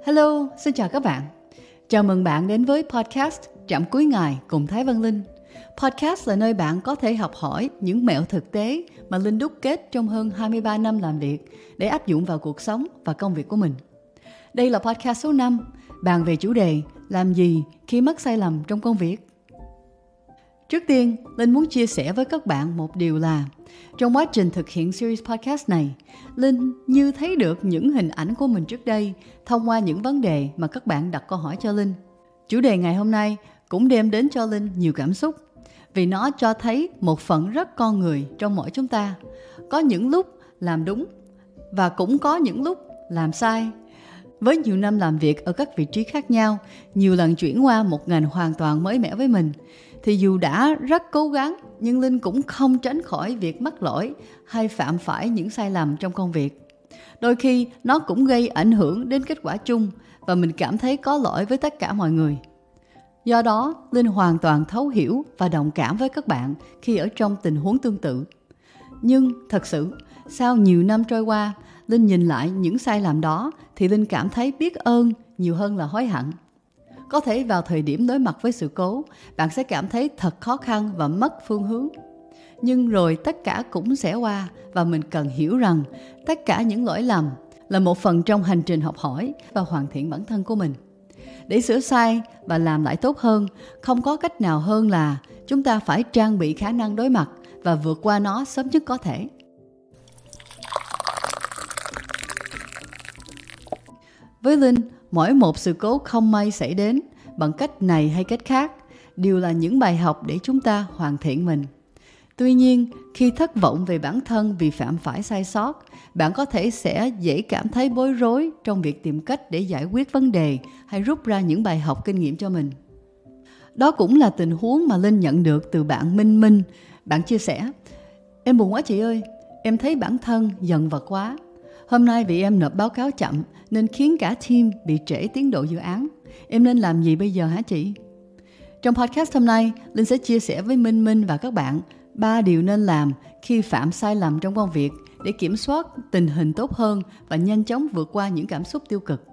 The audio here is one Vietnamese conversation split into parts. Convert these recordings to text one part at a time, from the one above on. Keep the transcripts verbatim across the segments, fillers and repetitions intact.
Hello, xin chào các bạn. Chào mừng bạn đến với podcast Trạm Cuối Ngày cùng Thái Văn Linh. Podcast là nơi bạn có thể học hỏi những mẹo thực tế mà Linh đúc kết trong hơn hai mươi ba năm làm việc để áp dụng vào cuộc sống và công việc của mình. Đây là podcast số năm, bàn về chủ đề làm gì khi mắc sai lầm trong công việc. Trước tiên, Linh muốn chia sẻ với các bạn một điều là trong quá trình thực hiện series podcast này, Linh như thấy được những hình ảnh của mình trước đây thông qua những vấn đề mà các bạn đặt câu hỏi cho Linh. Chủ đề ngày hôm nay cũng đem đến cho Linh nhiều cảm xúc vì nó cho thấy một phần rất con người trong mỗi chúng ta. Có những lúc làm đúng và cũng có những lúc làm sai. Với nhiều năm làm việc ở các vị trí khác nhau, nhiều lần chuyển qua một ngành hoàn toàn mới mẻ với mình, thì dù đã rất cố gắng, nhưng Linh cũng không tránh khỏi việc mắc lỗi hay phạm phải những sai lầm trong công việc. Đôi khi nó cũng gây ảnh hưởng đến kết quả chung và mình cảm thấy có lỗi với tất cả mọi người. Do đó, Linh hoàn toàn thấu hiểu và đồng cảm với các bạn khi ở trong tình huống tương tự. Nhưng thật sự, sau nhiều năm trôi qua, Linh nhìn lại những sai lầm đó thì Linh cảm thấy biết ơn nhiều hơn là hối hận. Có thể vào thời điểm đối mặt với sự cố, bạn sẽ cảm thấy thật khó khăn và mất phương hướng. Nhưng rồi tất cả cũng sẽ qua và mình cần hiểu rằng tất cả những lỗi lầm là một phần trong hành trình học hỏi và hoàn thiện bản thân của mình. Để sửa sai và làm lại tốt hơn, không có cách nào hơn là chúng ta phải trang bị khả năng đối mặt và vượt qua nó sớm nhất có thể. Với Linh, mỗi một sự cố không may xảy đến bằng cách này hay cách khác đều là những bài học để chúng ta hoàn thiện mình. Tuy nhiên, khi thất vọng về bản thân vì phạm phải sai sót, bạn có thể sẽ dễ cảm thấy bối rối trong việc tìm cách để giải quyết vấn đề hay rút ra những bài học kinh nghiệm cho mình. Đó cũng là tình huống mà Linh nhận được từ bạn Minh Minh. Bạn chia sẻ: "Em buồn quá chị ơi, em thấy bản thân dần vật quá. Hôm nay vì em nộp báo cáo chậm nên khiến cả team bị trễ tiến độ dự án. Em nên làm gì bây giờ hả chị?" Trong podcast hôm nay, Linh sẽ chia sẻ với Minh Minh và các bạn ba điều nên làm khi phạm sai lầm trong công việc để kiểm soát tình hình tốt hơn và nhanh chóng vượt qua những cảm xúc tiêu cực.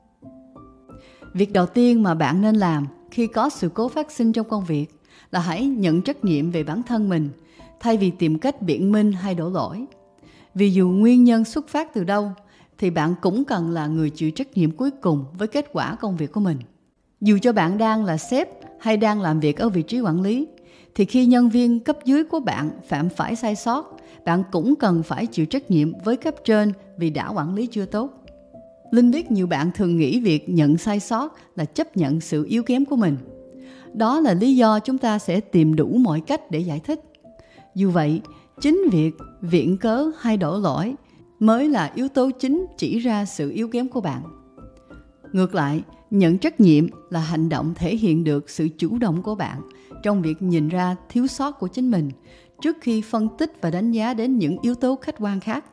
Việc đầu tiên mà bạn nên làm khi có sự cố phát sinh trong công việc là hãy nhận trách nhiệm về bản thân mình thay vì tìm cách biện minh hay đổ lỗi. Vì dù nguyên nhân xuất phát từ đâu, thì bạn cũng cần là người chịu trách nhiệm cuối cùng với kết quả công việc của mình. Dù cho bạn đang là sếp hay đang làm việc ở vị trí quản lý, thì khi nhân viên cấp dưới của bạn phạm phải sai sót, bạn cũng cần phải chịu trách nhiệm với cấp trên vì đã quản lý chưa tốt. Linh biết nhiều bạn thường nghĩ việc nhận sai sót là chấp nhận sự yếu kém của mình. Đó là lý do chúng ta sẽ tìm đủ mọi cách để giải thích. Dù vậy, chính việc viện cớ hay đổ lỗi mới là yếu tố chính chỉ ra sự yếu kém của bạn. Ngược lại, nhận trách nhiệm là hành động thể hiện được sự chủ động của bạn trong việc nhìn ra thiếu sót của chính mình trước khi phân tích và đánh giá đến những yếu tố khách quan khác.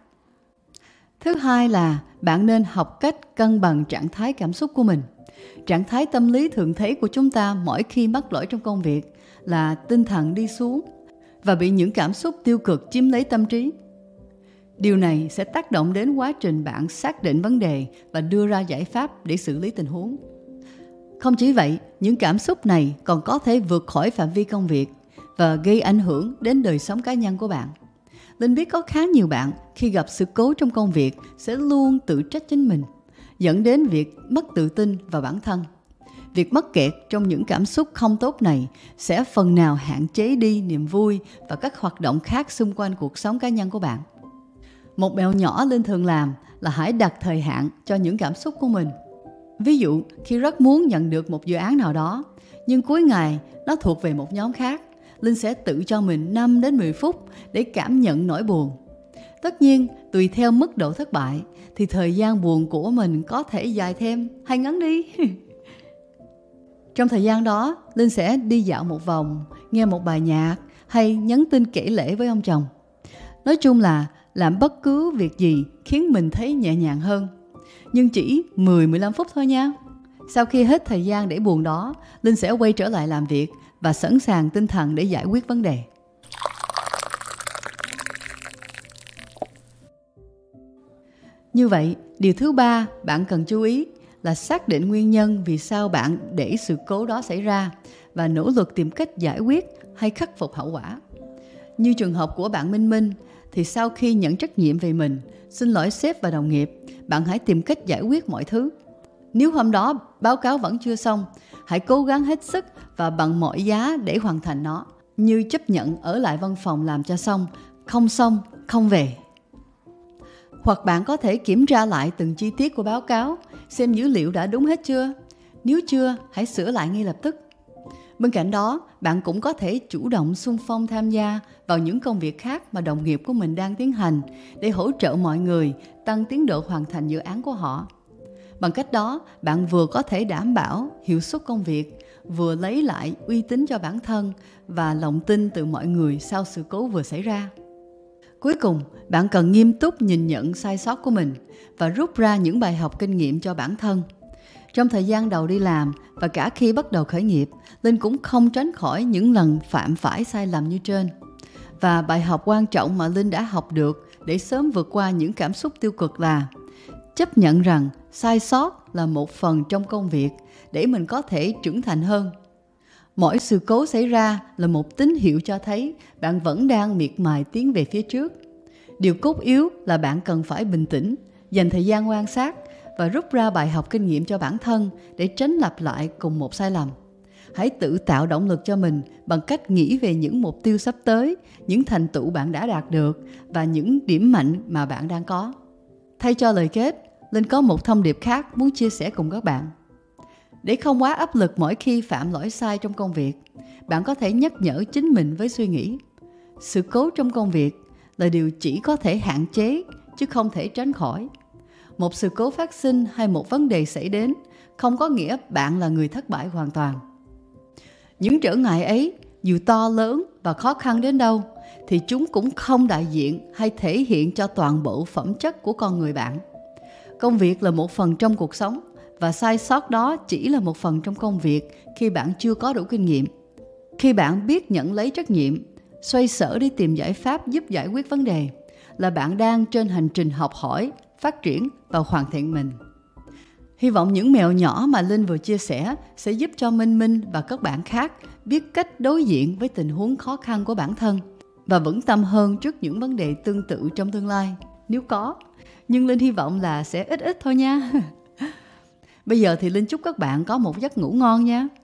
Thứ hai là bạn nên học cách cân bằng trạng thái cảm xúc của mình. Trạng thái tâm lý thường thấy của chúng ta mỗi khi mắc lỗi trong công việc là tinh thần đi xuống và bị những cảm xúc tiêu cực chiếm lấy tâm trí. Điều này sẽ tác động đến quá trình bạn xác định vấn đề và đưa ra giải pháp để xử lý tình huống. Không chỉ vậy, những cảm xúc này còn có thể vượt khỏi phạm vi công việc và gây ảnh hưởng đến đời sống cá nhân của bạn. Linh biết có khá nhiều bạn khi gặp sự cố trong công việc sẽ luôn tự trách chính mình, dẫn đến việc mất tự tin vào bản thân. Việc mắc kẹt trong những cảm xúc không tốt này sẽ phần nào hạn chế đi niềm vui và các hoạt động khác xung quanh cuộc sống cá nhân của bạn. Một mẹo nhỏ Linh thường làm là hãy đặt thời hạn cho những cảm xúc của mình. Ví dụ, khi rất muốn nhận được một dự án nào đó, nhưng cuối ngày nó thuộc về một nhóm khác, Linh sẽ tự cho mình năm đến mười phút để cảm nhận nỗi buồn. Tất nhiên, tùy theo mức độ thất bại, thì thời gian buồn của mình có thể dài thêm hay ngắn đi. Trong thời gian đó, Linh sẽ đi dạo một vòng, nghe một bài nhạc hay nhắn tin kể lể với ông chồng. Nói chung là làm bất cứ việc gì khiến mình thấy nhẹ nhàng hơn. Nhưng chỉ mười đến mười lăm phút thôi nha. Sau khi hết thời gian để buồn đó, Linh sẽ quay trở lại làm việc và sẵn sàng tinh thần để giải quyết vấn đề. Như vậy, điều thứ ba bạn cần chú ý là xác định nguyên nhân vì sao bạn để sự cố đó xảy ra và nỗ lực tìm cách giải quyết hay khắc phục hậu quả. Như trường hợp của bạn Minh Minh, thì sau khi nhận trách nhiệm về mình, xin lỗi sếp và đồng nghiệp, bạn hãy tìm cách giải quyết mọi thứ. Nếu hôm đó báo cáo vẫn chưa xong, hãy cố gắng hết sức và bằng mọi giá để hoàn thành nó, như chấp nhận ở lại văn phòng làm cho xong, không xong, không về. Hoặc bạn có thể kiểm tra lại từng chi tiết của báo cáo, xem dữ liệu đã đúng hết chưa. Nếu chưa, hãy sửa lại ngay lập tức. Bên cạnh đó, bạn cũng có thể chủ động xung phong tham gia vào những công việc khác mà đồng nghiệp của mình đang tiến hành để hỗ trợ mọi người tăng tiến độ hoàn thành dự án của họ. Bằng cách đó, bạn vừa có thể đảm bảo hiệu suất công việc, vừa lấy lại uy tín cho bản thân và lòng tin từ mọi người sau sự cố vừa xảy ra. Cuối cùng, bạn cần nghiêm túc nhìn nhận sai sót của mình và rút ra những bài học kinh nghiệm cho bản thân. Trong thời gian đầu đi làm và cả khi bắt đầu khởi nghiệp, Linh cũng không tránh khỏi những lần phạm phải sai lầm như trên. Và bài học quan trọng mà Linh đã học được để sớm vượt qua những cảm xúc tiêu cực là chấp nhận rằng sai sót là một phần trong công việc để mình có thể trưởng thành hơn. Mỗi sự cố xảy ra là một tín hiệu cho thấy bạn vẫn đang miệt mài tiến về phía trước. Điều cốt yếu là bạn cần phải bình tĩnh, dành thời gian quan sát và rút ra bài học kinh nghiệm cho bản thân để tránh lặp lại cùng một sai lầm. Hãy tự tạo động lực cho mình bằng cách nghĩ về những mục tiêu sắp tới, những thành tựu bạn đã đạt được và những điểm mạnh mà bạn đang có. Thay cho lời kết, Linh có một thông điệp khác muốn chia sẻ cùng các bạn. Để không quá áp lực mỗi khi phạm lỗi sai trong công việc, bạn có thể nhắc nhở chính mình với suy nghĩ: sự cố trong công việc là điều chỉ có thể hạn chế chứ không thể tránh khỏi. Một sự cố phát sinh hay một vấn đề xảy đến không có nghĩa bạn là người thất bại hoàn toàn. Những trở ngại ấy, dù to lớn và khó khăn đến đâu, thì chúng cũng không đại diện hay thể hiện cho toàn bộ phẩm chất của con người bạn. Công việc là một phần trong cuộc sống, và sai sót đó chỉ là một phần trong công việc khi bạn chưa có đủ kinh nghiệm. Khi bạn biết nhận lấy trách nhiệm, xoay sở đi tìm giải pháp giúp giải quyết vấn đề, là bạn đang trên hành trình học hỏi, phát triển và hoàn thiện mình. Hy vọng những mẹo nhỏ mà Linh vừa chia sẻ sẽ giúp cho Minh Minh và các bạn khác biết cách đối diện với tình huống khó khăn của bản thân và vững tâm hơn trước những vấn đề tương tự trong tương lai, nếu có. Nhưng Linh hy vọng là sẽ ít ít thôi nha. Bây giờ thì Linh chúc các bạn có một giấc ngủ ngon nha.